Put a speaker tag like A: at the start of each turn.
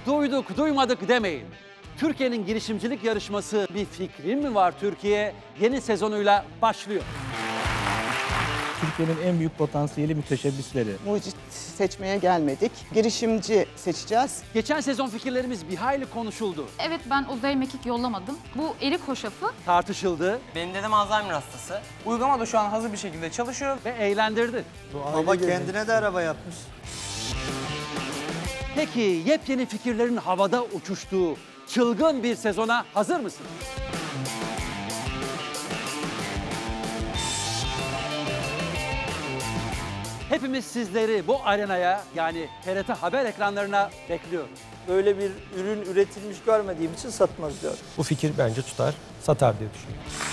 A: Duyduk duymadık demeyin. Türkiye'nin girişimcilik yarışması Bir Fikrin Mi Var Türkiye yeni sezonuyla başlıyor.
B: Türkiye'nin en büyük potansiyeli müteşebbisleri.
C: Mucit seçmeye gelmedik. Girişimci seçeceğiz.
A: Geçen sezon fikirlerimiz bir hayli konuşuldu,
D: Evet, ben uzaya mekik yollamadım. Bu erik hoşafı.
A: tartışıldı
E: Benim dedem Alzheimer hastası.
F: Uygulama da şu an hazır bir şekilde çalışıyor.
A: ve eğlendirdi.
G: Baba kendine de araba yapmış.
A: Peki yepyeni fikirlerin havada uçuştuğu çılgın bir sezona hazır mısın? Hepimiz sizleri bu arenaya, yani TRT Haber ekranlarına bekliyoruz.
G: Böyle bir ürün üretilmiş görmediğim için satmaz diyor.
H: Bu fikir bence tutar, satar diye düşünüyorum.